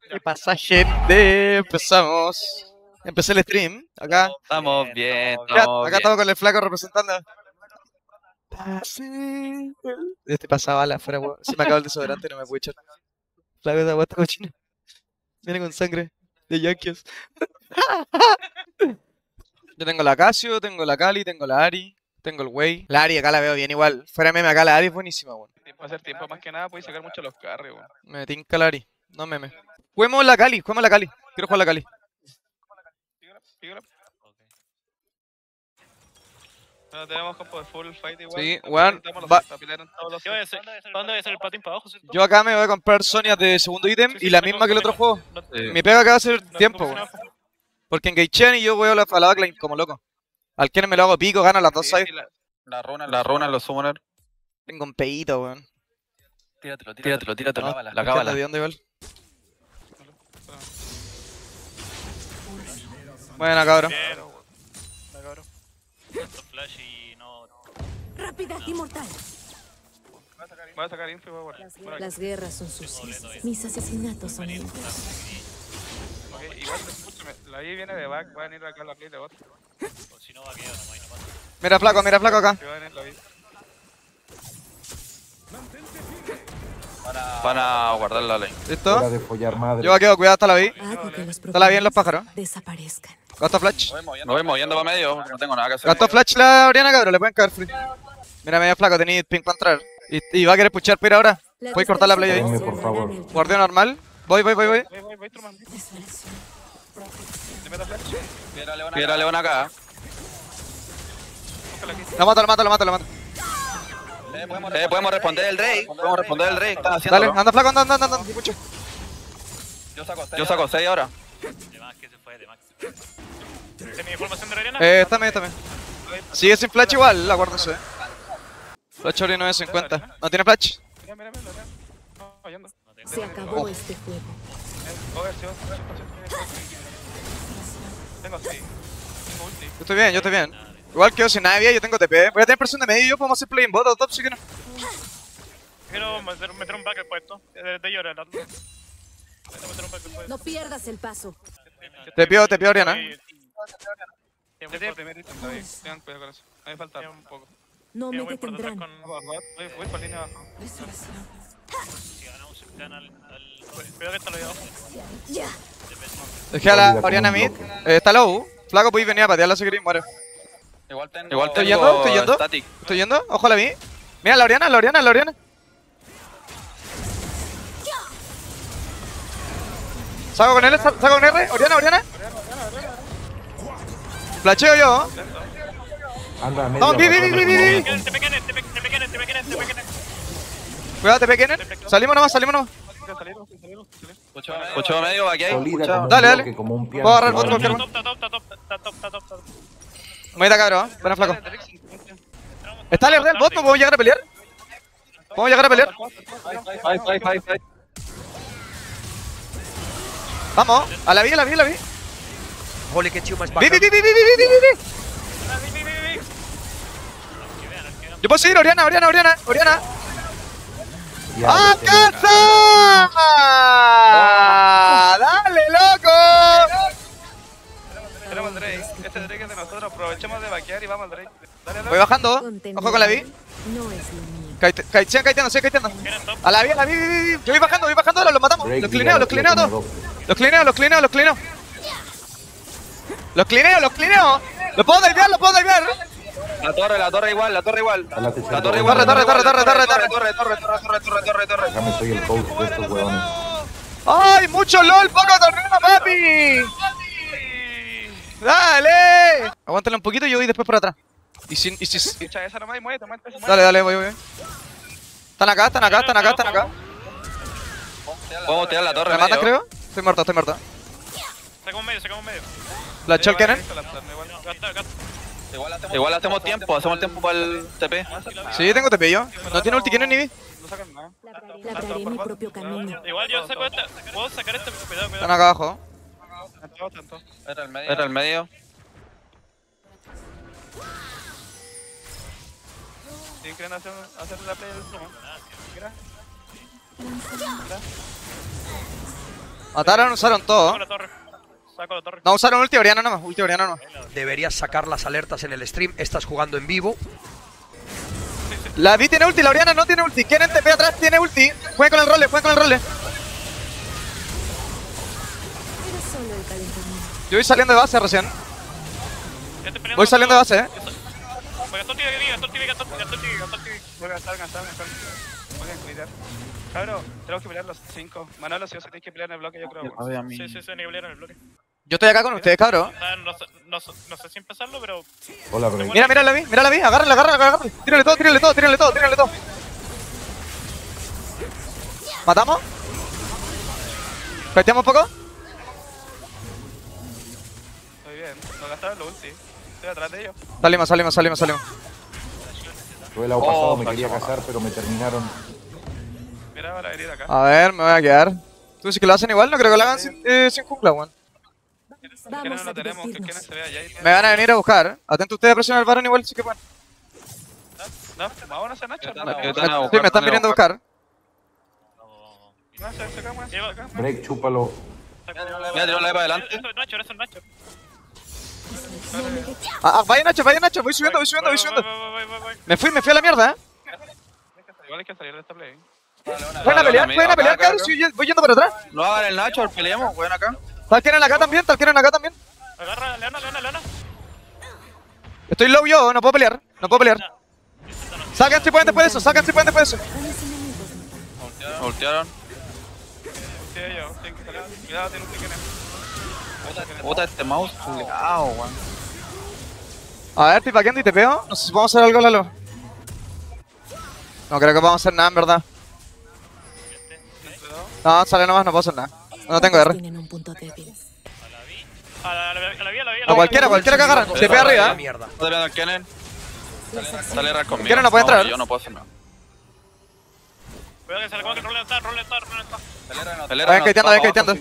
¿Qué pasa, gente? Empezamos. Empecé el stream. Acá. Estamos bien, Ya, estamos acá bien. estamos con el flaco representando. Este pasa bala afuera, weón. Se me acabó el desodorante y no me puedo echar. Flaco de agua cochina. Viene con sangre de Yankees. Yo tengo la Casio, tengo la Cali, tengo la Ari, tengo el Wey. La Ari acá la veo bien igual. Fuera meme, acá la Ari es buenísima, weón. Va a ser tiempo más que nada, puedes sacar mucho los carries, weón. Me tinca la Ari. No meme. Juguemos la Cali, juguemos la Cali. Quiero jugar la Cali. No tenemos campo de full fight igual. Sí, weón, Necesitamos va- para pelear en todos los ¿Dónde debe ser el patín para abajo, cierto? Yo acá me voy a comprar Sonias de segundo ítem Sí, sí, y la tengo- misma que el otro tengo- juego. no- Mi pega acá va a ser no tiempo, tengo weón. función abajo. Porque engagean y yo voy a la backline como loco. Al que me lo hago pico, gano las dos sides. La runa, los summoner. Tengo un peito, weón. Tíratelo. No, La ¿de cábala. dónde igual? Buena, cabrón. Bien. La cabrón. Tanto flash y no... Rápida y mortal. Voy a sacar info y voy a guardar. Bueno, Las guerras son sucias. Mis asesinatos son limpios. ok, igual, escúchame, la I viene de back, va a venir acá a la play de bot. O si no va a quedar nomás y no pasa. Mira flaco acá. Que va a venir la I. Van a guardar la ley. Hora ¿Listo? de follar madre. Yo aquí quedo, cuidado, hasta la vi. Hago que los Está la bien los pájaros. desaparezcan. Gasto flash. Me voy moviendo para medio, porque no tengo nada que hacer. Gasto flash la Oriana, cabrón. Le pueden caer free. Mira, medio flaco, tenéis ping para entrar. Y va a querer puchar para ir ahora. Voy a cortar la play ahí. Denme, por favor. Guardia normal. Voy. Voy, Truman. Le meto flash. Mira León acá. Búscala aquí. Lo mato. Podemos responder el rey. Están Dale, haciendo. anda flaco, anda. Mucho. Yo saco 6 ahora. De más que se fue, de más. ¿Tenía información de la arena? Está bien. Sigue sin flash igual, acuérdense. Flash Ori 950. ¿No tiene flash? Mira, Lorena. No, yendo. Se acabó este juego. Over, sí, tengo 6. Tengo ulti. Yo estoy bien. Igual quedo sin nadie, yo tengo TP. Voy a tener presión de medio y yo podemos hacer play en bot o top, sí que no. Quiero meter un back al puesto. De llorar. Quiero meter un back al puesto. No pierdas el paso. Te pido Oriana. Este es el primer ítem, David. Tengan cuidado con eso. A mí me falta un poco. No me Voy por detrás detendrán. con... Voy por línea abajo. Si ganamos el plan al... Cuidado que está lo de abajo. Ya. Dejé a la Olvida Oriana como un mid. bloque. Está low. Flaco, podéis venir a patearla si queréis, muere. Igual ¿Estoy yendo? Static. ¿Estoy yendo? Ojo a la vi. Mira, la Oriana. Saco con R. Oriana. Flasheo yo. Anda, media. Vamos, vi. Te pequenes. Cuidado, te pequeñen. Salimos nomás. Salimos. 8 medio, aquí hay. Solida como un Dale. bloque, como un piano. Puedo agarrar Claro. otro. Está top. Muita cabrón. Buena flaco. ¿Está el del bot? ¿No podemos llegar a pelear? Fight. Vamos. A la vi. Holy, get you much Vi. back. Yo puedo seguir, Oriana. Ya, ¡Ah, lo tengo. casa! ¡Dale, loco! Tenemos el Drake. Este Drake es de nosotros. Aprovechemos de vaquear y vamos al Drake. Dale. Voy bajando. Ojo con la vi. No es lo mío. Sigan kiteando. A la vi. Yo voy bajando, ahora los matamos. Break Los clineo ligado, todos. como Los clineo. Lo puedo divear. La torre igual. Dale, La torre igual. Torre. Déjame, soy el coach de estos huevones. ¡Ay, mucho LOL! ¡Poco torneo, papi! ¡Dale! Aguántale un poquito y yo voy después por atrás. Y si... Echa esa nomás y muévete. Dale, voy. Están acá. Podemos tirar la torre. ¿Me matas, medio. creo? Estoy muerto. Sacamos medio. La Chol Cannon. Gasta. Igual hacemos tiempo para el TP. Sí, tengo TP yo. No tiene ulti, ni vi. No sacan nada. Labraré mi propio camino. Igual yo saco esta. Puedo sacar este. Están Cuidado. acá abajo. Tanto. Era el medio. Si quieren hacer la play del sumo. Mira. Mataron, usaron todo. Saco la torre. Saco la torre. No, usaron ulti Oriana nomás, ulti Oriana no. Deberías sacar las alertas en el stream. Estás jugando en vivo. La Vi tiene ulti, la Oriana no tiene ulti. ¿Quién en TP atrás tiene ulti? Jueguen con el role, jueguen con el role. Era solo el calentamiento. Yo voy saliendo de base recién. Ya estoy peleando Voy saliendo de base, Voy a gastó TV, gastó TV. Voy a gastar. Voy a cuidar. Cabrón, tenemos que pelear los 5. Manolo, si vos tenés que pelear en el bloque, yo creo. A ver, a mí. Sí, nivelero en el bloque. Yo estoy acá con ustedes, cabrón. No sé si empezarlo, pero... Hola, Break. Mira la Vi, agárrala. Tírale todo. ¿Matamos? ¿Casteamos un poco? Estoy bien. Nos gastaron los ulti. Estoy atrás de ellos. Salimos. Yo el lado pasado me quería casar, pero me terminaron. Mira, van a venir acá. A ver, me voy a quedar. ¿Tú dices que lo hacen igual? No creo que lo hagan sin jungla, weón. Que Vamos no a lo tenemos, que divertirnos. no se vea allá. Me van a venir a buscar. Atento ustedes a presionar al varón igual, sí que pueden. No, vámonos a Nacho. Sí, me están viniendo a buscar. No, se acá. Break, chúpalo. Mira, tiró la E para adelante. Eso es Nacho. Vaya Nacho, voy subiendo. Voy. Me fui a la mierda, Igual hay que salir de esta play. Pueden a pelear, cabrón, voy yendo para atrás. No hagan el Nacho, peleemos, weón acá. Tal quieren acá también. Agarra, Leona. Estoy low yo, no puedo pelear. Salgan si pueden después de eso. Grandes enemigos matados. Me voltearon. Sí, yo. Tengo que salir. Cuidado, tiene un pique. Puta, este mouse culiao, weón. A ver, pipaqueando y te pego. No sé si podemos hacer algo, Lalo. No creo que podamos hacer nada, en verdad. No, sale nomás, no puedo hacer nada. No tengo R. Tienen un punto débil. A la vía. A cualquiera que agarran. Se pega La arriba. mierda. ¿Está peleando el Kennen? Sale R conmigo. Kennen no puede entrar. Yo no puedo hacer nada. Cuidado que se le come que role está. Vayan kiteando.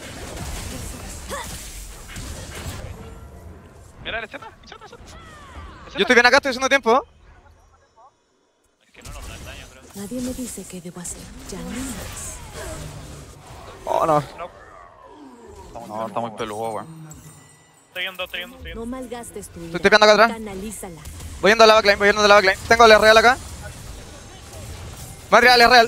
Mira la escena. Yo estoy bien acá, estoy haciendo tiempo. Nadie me dice qué debo hacer. Ya no más. Oh, no. No, está muy peludo, weón. Estoy yendo. No malgastes tu ira. Estoy tepeando acá atrás. Canalízala. Voy yendo a la backline. Tengo el real acá. Madre real.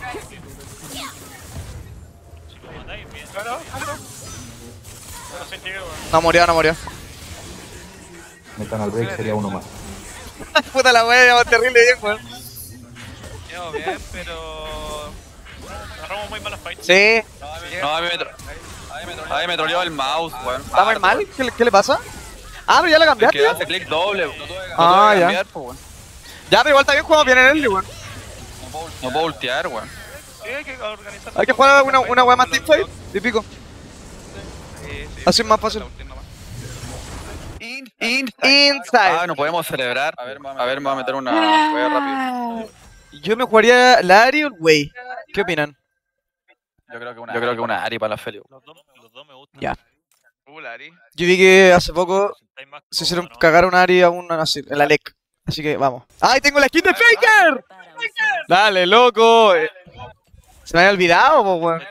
No murió. Metan al Break, sería uno más. Puta la wea, llevamos terrible bien, weón. Llevo bien, pero... Agarramos muy malas fights. Sí. No, a mí me troleó el mouse, weón. ¿Está muy mal? ¿Qué le pasa? Ah, pero ya la Es cambiaste. que hace clic doble. No tuve que Ya. cambiar, pues, weón. Ya, pero igual está bien jugado bien en early, weón. No puedo ultear, weón. Sí, hay que organizar. Hay que jugar una wea más teamfight. Típico. Sí. Así es más fácil. Inside. Inside. Ah, no podemos celebrar. A ver, me voy a meter una wea rápido. Yo me jugaría la Ari o el Wei. ¿Qué opinan? Yo creo que una Ari para la feria. Los dos me gustan. Ya. Lari. Yo vi que hace poco se hicieron cagar una Ari a una así, en la LEC. Así que vamos. ¡Ay, tengo la skin de Faker! Dale, loco. Se me había olvidado, po, weón.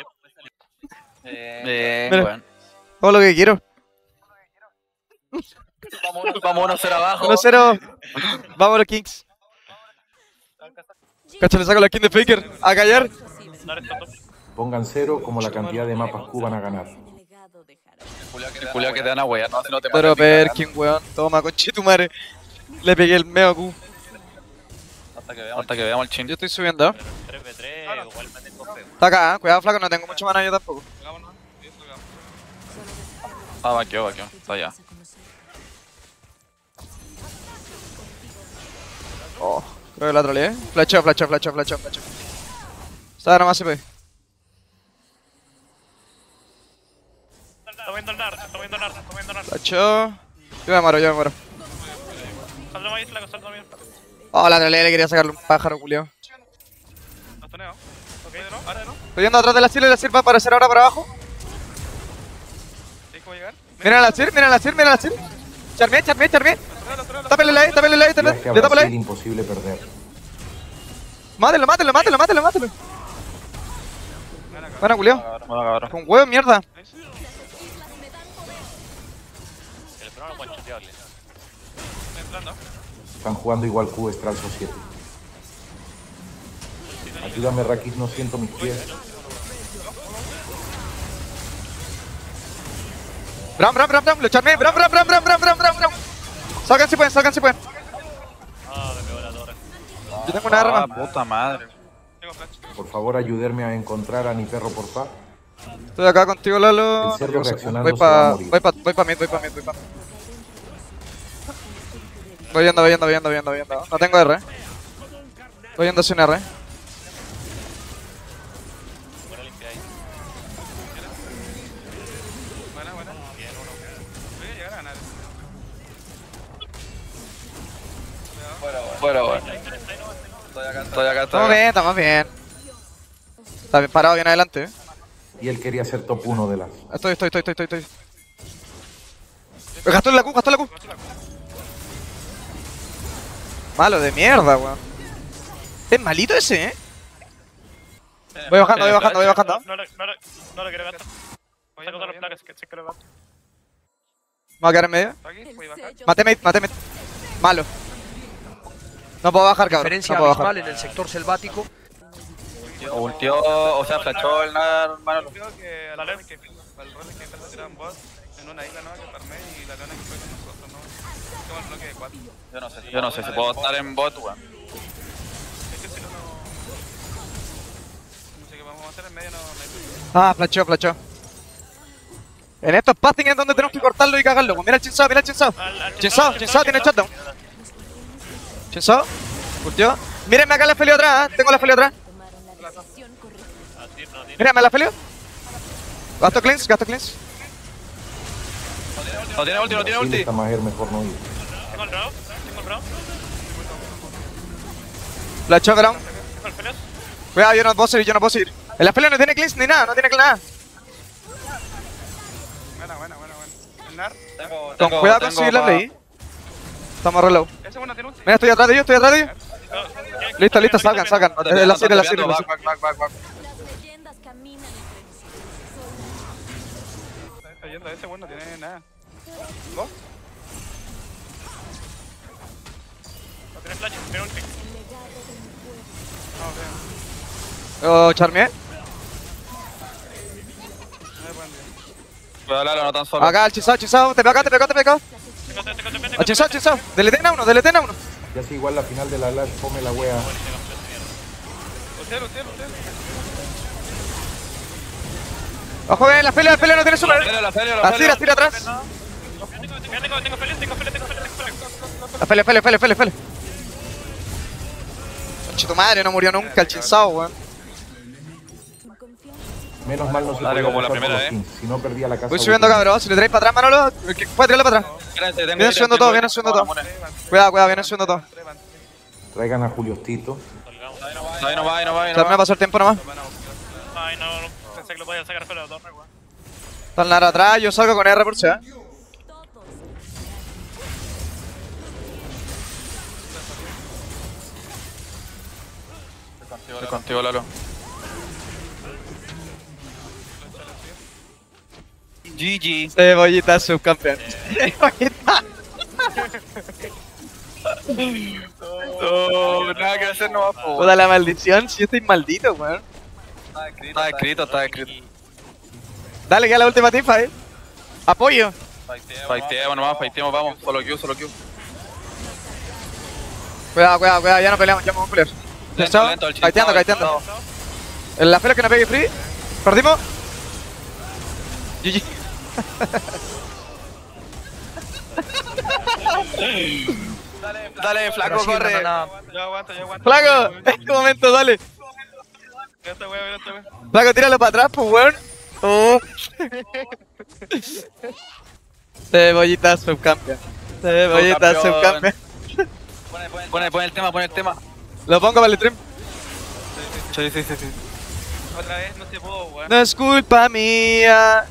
Mira. Weón. Todo lo que quiero. Vamos a hacer abajo. 1-0. Vámonos, Kings. Cacho, le saco la skin de Faker. A callar. Pongan 0 como la cantidad de mapas Q van a ganar. El culiao que te dan a wear, no, si no te Pero matan ni Perkin, weón. Toma, conchetumare. Le pegué el meo Q. cagando. Hasta que veamos el chin. Yo estoy subiendo. 3v3, igual me tengo feo. Está acá, cuidado, flaco. No tengo mucho mana yo tampoco. Ah, vaqueó. Está allá. Oh, creo que la troleé. Flasheo. Está nomás CP. Está viendo el Nar. Flasheo. Yo me muero. Salta más flaco, salta más. Oh, la troleé, le quería sacarle un pájaro, culiao. Bastoneo. Ok, de nuevo, ahora de nuevo. Estoy yendo atrás de la Sir y la Sir va a aparecer ahora para abajo. ¿Sí, cómo llegar? Mira la Sir. Charmé. Tápele la E. Ya es que a Le tapo la Brasil E. imposible perder. Mátelo. Ven acá. Buena, culio. Bueno, cabrón. Con huevo, mierda. El programa es guanchoteable. Estoy entrando. Están jugando igual Q Stralso 7. Ayúdame, Rakis, no siento mis pies. Bram, lo charmé. Bram. Salgan si pueden. Ah, me pegó la torre. Yo tengo una arma. Puta madre. Tengo flash. Por favor, ayúdenme a encontrar a mi perro, porfa. Estoy acá contigo, Lalo. El cerdo reaccionando Voy se va a pa morir. mid. Voy yendo. No tengo R. Voy yendo sin R. Buena limpia ahí. Buena. Voy a llegar a ganar. Fuera, weón. Estoy acá. Estamos bien. Está bien parado bien adelante. Y él quería ser top 1 de las. Estoy. Gastó la Q. Malo de mierda, weón. Es malito ese, Voy bajando. No lo quiero gastar. Saco todas las placas que sé que lo gasto. Vamos a quedar en medio. Aquí, voy a bajar. Mate. Malo. No puedo bajar, cabrón. Diferencia No puedo abismal bajar. en el sector selvático. Ultió, o sea, flashó el Manolo. Creo que al rol que empezó a tirar un bot en una isla nueva que farmé y la lona que fue con nosotros, ¿no? Tengo el bloque de 4. Yo no sé si puedo estar en bot, weón. Es que si no, no sé qué vamos a hacer en medio, no hay Ah, flashó. En estos passing es donde tenemos que cortarlo y cagarlo. Mira el Chinsao. Chinsao tiene shutdown. Chinsao. Curtió. Mírenme acá la Felio atrás, Tengo la Felio atrás. Mírame la Felio. Gasto cleanse. No tiene Si ulti. está más mejor no ir. Tengo el Brawl. Flashó ground. Tengo el Felios. Cuidado, yo no puedo seguir. En la Felio no tiene cleanse ni nada, no tiene nada. Buena. El NAR. Con cuidado con seguir la play. Estamos reload. Ese bueno tiene ulti. Mira, estoy atrás de ellos. Listo, salgan. La sirve. Back. Las leyendas caminan entre Está yendo, ese bueno no tiene nada. ¿Vos? No tiene flash, tiene ulti. No, bien. Charmé. No me pueden bien. Cuidado, Lalo, no tan solo. Acá el Chinsao. Te pegó. Tengo Al Chinsao. Deleten a uno. Ya si igual la final de la LAS, come la wea. Usted. Ojo, la Felio no tiene super. La Felio. Así atrás. Tengo Felios. La Felio. Conche tu madre, no murió nunca el Chinsao, weón. Menos mal no se Dale, podía como la pasar por primera, los kings. Si no perdía la casa. Voy subiendo, cabrón. Si le traes para atrás, Manolo, puede tirarle para atrás. Vienen subiendo todo. Cuidado, vienen subiendo todo. Traigan a Julio Tito. Ahí no va. Charmé, pasó el tiempo nomás. Ay, no, pensé que lo podía sacar fuera de la torre, weón. Está el Nara atrás, yo salgo con R por C. Estoy contigo, Lalo. GG. Cebollita subcampeón. Cebollita. No, nada que hacer no va a Toda la maldición, si yo estoy maldito, weón. Está escrito. Dale, que a la última tifa, Apoyo. Fighteemos, vamos. Solo Q. Cuidado, ya no peleamos, ya vamos a pelear. Lento, el Chinsao. Kiteando. En la Felio que no pegue free. Perdimos. GG. Dale, flaco, Pero sí, corre. Yo aguanto. Flaco, en este momento, dale. Mira esta wea. Flaco, tíralo para atrás, pues, weón. Oh. Cebollita subcampeón. Pon el tema. Lo pongo para el stream. Sí. Otra vez no se pudo, weón. No es culpa mía.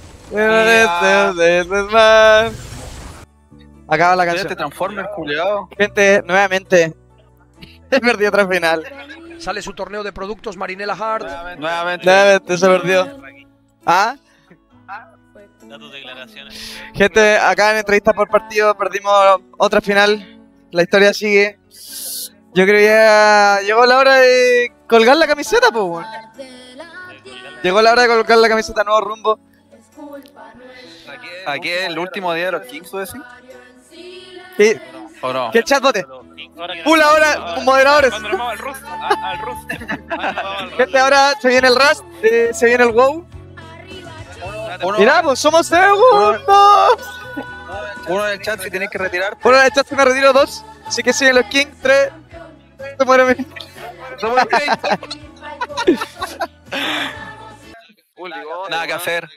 Acaba la canción. Este Transformer, culiao. Gente, nuevamente he perdido otra final. Sale su torneo de productos Marinela Hard. Nuevamente. Nuevamente se perdió. ¿Ah? Da tus declaraciones. Gente, acá en entrevista por partido perdimos otra final. La historia sigue. Yo creo que ya llegó la hora de colgar la camiseta, pues, weón. Llegó la hora de colgar la camiseta, nuevo rumbo. Aquí es el último día de los Kings, ¿tú decís? Sí. ¿O no? Que el chat vote. Ahora que Pula ahora, moderadores. Cuando nos vamos al Rust. Al Rust. Gente, ahora se viene el Rust, se viene el WoW. Mirá, pues somos segundos. Uno en el chat si tienes que retirar. Por el chat se me retiro 2. Así que siguen los Kings, 3. Se muere mi. Nada que hacer.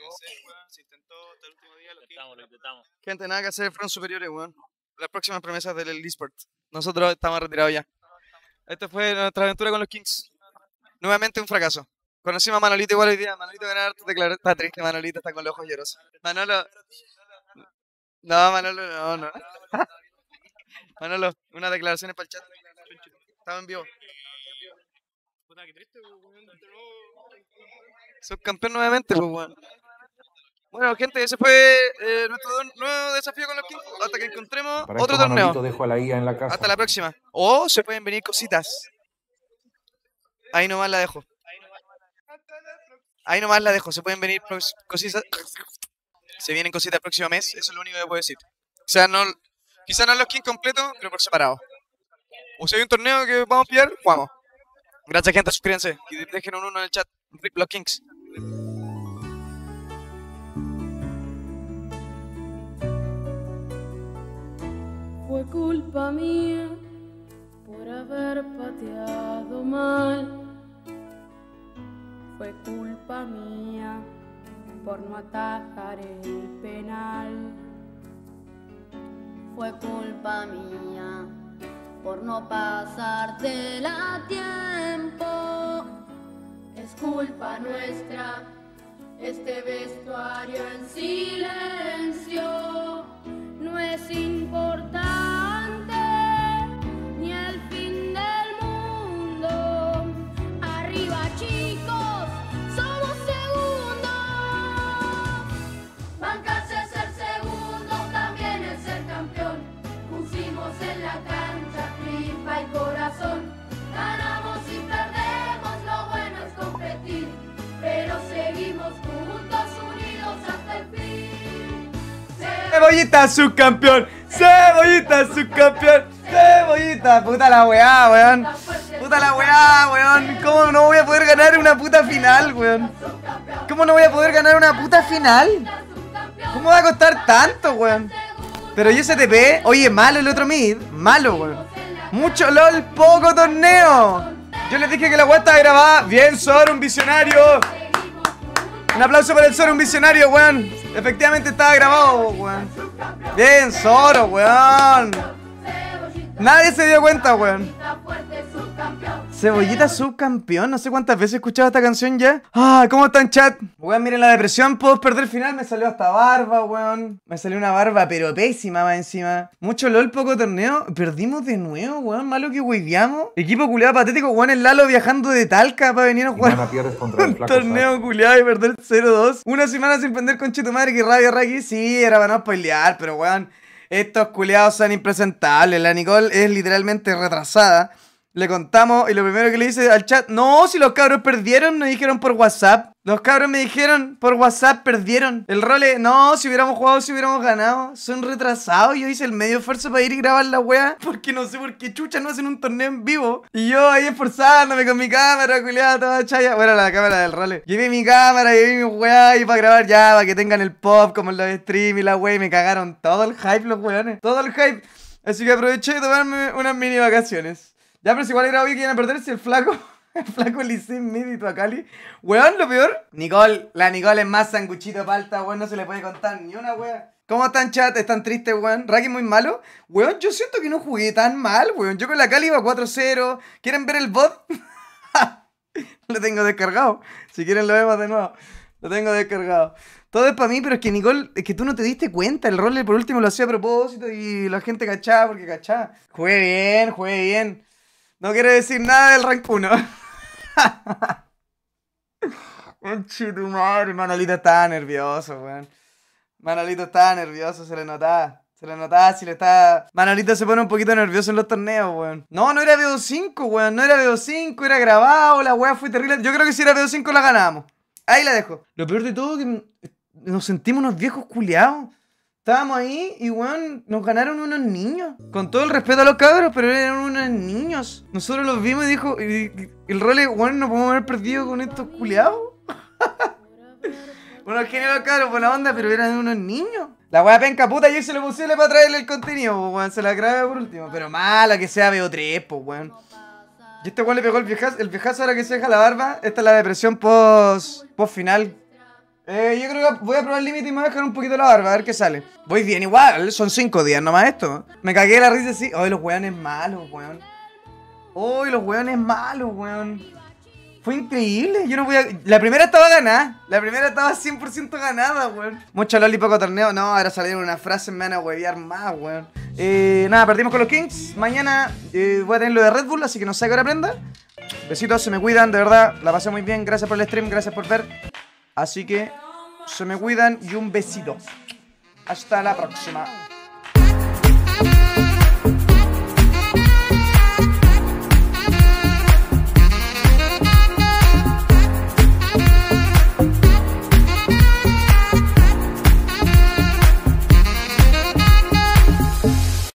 Lo intentamos. Gente, nada que hacer, fueron superiores, weón. Las próximas promesas del eSport. Nosotros estamos retirados ya. Esta fue nuestra aventura con los Kings. Nuevamente un fracaso. Conocimos a Manolito igual hoy día. Manolito ganar, te declaró. Está triste, Manolito está con los ojos llorosos. Manolo. No, Manolo, no. Manolo, unas declaraciones para el chat. Estamos en vivo. Subcampeón nuevamente, pues, weón. Bueno, gente, ese fue nuestro nuevo desafío con los Kings. Hasta que encontremos Para otro esto, torneo. Manolito, dejo a la guía en la casa. Hasta la próxima. O se pueden venir cositas. Ahí nomás la dejo. Ahí nomás la dejo. Se pueden venir cositas. Se vienen cositas el próximo mes. Eso es lo único que puedo decir. Quizás no los Kings completos, pero por separado. O si hay un torneo que vamos a pillar, jugamos. Gracias, gente. Suscríbanse. Y dejen un 1 en el chat. Rip los Kings. Fue culpa mía por haber pateado mal. Fue culpa mía por no atajar el penal. Fue culpa mía por no pasártela a tiempo. Es culpa nuestra este vestuario en silencio. No es importante ni el fin del mundo. Arriba, chicos, somos segundos. Bancarse es ser segundo, también es ser campeón. Pusimos en la cancha tripa y corazón. Ganamos y perdemos, lo bueno es competir. Pero seguimos juntos, unidos hasta el fin. Cebollita subcampeón, Cebollita subcampeón, Cebollita, puta la weá, weón. Puta la weá, weón. ¿Cómo no voy a poder ganar una puta final, weón? ¿Cómo no voy a poder ganar una puta final? ¿Cómo va a costar tanto, weón? Pero yo STP, oye, malo el otro mid, malo, weón. Mucho LOL, poco torneo. Yo les dije que la weá estaba grabada. Bien, Zoro, un visionario. Un aplauso para el Zoro, un visionario, weón. Efectivamente estaba grabado, weón. Bien, Zoro, weón. Nadie se dio cuenta, weón. Cebollita subcampeón. No sé cuántas veces he escuchado esta canción ya. Ah, ¿cómo están, chat? Weón, miren la depresión. Puedo perder el final. Me salió hasta barba, weón. Me salió una barba, pero pésima más encima. Mucho LOL, poco torneo. Perdimos de nuevo, weón. Malo que hueveamos. Equipo culiado patético, weón. El Lalo viajando de Talca para venir a jugar Mañana pierdes contra el un flaco torneo culiado y perder 0-2. Una semana sin prender con madre. Que rabia, Raki. Sí, era para no spoilear, pero weón. Estos culiados son impresentables. La Nicole es literalmente retrasada. Le contamos y lo primero que le dice al chat: no, si los cabros perdieron, me dijeron por WhatsApp. Los cabros me dijeron por WhatsApp, perdieron. El role, no, si hubiéramos jugado, si hubiéramos ganado. Son retrasados. Yo hice el medio esfuerzo para ir y grabar la wea, porque no sé por qué chucha no hacen un torneo en vivo. Y yo ahí esforzándome con mi cámara, culiada, toda chaya. Bueno, la cámara del role. Llevé mi cámara, llevé mi wea y para grabar ya, para que tengan el pop como en los stream y la wea. Y me cagaron todo el hype los weones. Todo el hype. Así que aproveché de tomarme unas mini vacaciones. Ya, pero si igual era obvio que iban a perderse el flaco. El flaco Lissin, Mid y Tuacali. Weón, lo peor. Nicole, la Nicole es más sanguchito palta, weón. No se le puede contar ni una weón. ¿Cómo están, chat? ¿Están tristes, weón? ¿Raki muy malo? Weón, yo siento que no jugué tan mal, weón. Yo con la Cali iba 4-0. ¿Quieren ver el bot? Lo tengo descargado. Si quieren lo vemos de nuevo. Lo tengo descargado. Todo es para mí, pero es que Nicole, es que tú no te diste cuenta. El role por último lo hacía a propósito y la gente cachaba porque cachaba. Jugué bien, jugué bien. No quiero decir nada del rank 1. Conche tu madre, Manolito estaba nervioso, weón. Manolito estaba nervioso, se le notaba. Se le notaba si le estaba... Manolito se pone un poquito nervioso en los torneos, weón. No, no era BO5, weón. No era BO5, era grabado, la weá fue terrible. Yo creo que si era BO5 la ganábamos. Ahí la dejo. Lo peor de todo es que nos sentimos unos viejos culiados. Estábamos ahí y, weón, nos ganaron unos niños. Con todo el respeto a los cabros, pero eran unos niños. Nosotros los vimos y dijo... el role, weón, no podemos haber perdido con estos culiados. Unos genios los cabros, buena onda, pero eran unos niños. La weá penca puta, yo hice lo posible para traerle el contenido, pues, weón. Se la grabé por último. Pero mala que sea BO3, pues, weón. Y este weón le pegó el viejazo ahora que se deja la barba. Esta es la depresión post final. Yo creo que voy a probar el límite y me voy a dejar un poquito la barba, a ver qué sale. Voy bien igual, son 5 días nomás esto. Me cagué de la risa así. Ay, los weones malos, weón. Ay, los weones malos, weón. Fue increíble, yo no voy a... La primera estaba ganada. La primera estaba 100% ganada, weón. Mucho loli, poco torneo. No, ahora salieron unas frases, me van a huevear más, weón. Nada, perdimos con los Kings. Mañana voy a tener lo de Red Bull, así que no sé qué hora aprenda. Besitos, se me cuidan, de verdad. La pasé muy bien, gracias por el stream, gracias por ver. Así que se me cuidan y un besito. Hasta la próxima.